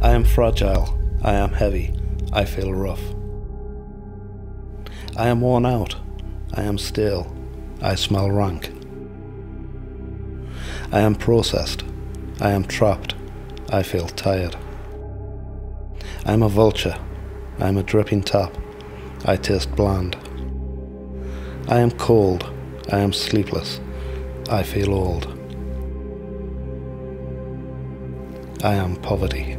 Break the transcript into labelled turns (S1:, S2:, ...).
S1: I am fragile, I am heavy, I feel rough. I am worn out, I am stale, I smell rank. I am processed, I am trapped, I feel tired. I am a vulture, I am a dripping tap, I taste bland. I am cold, I am sleepless, I feel old. I am poverty.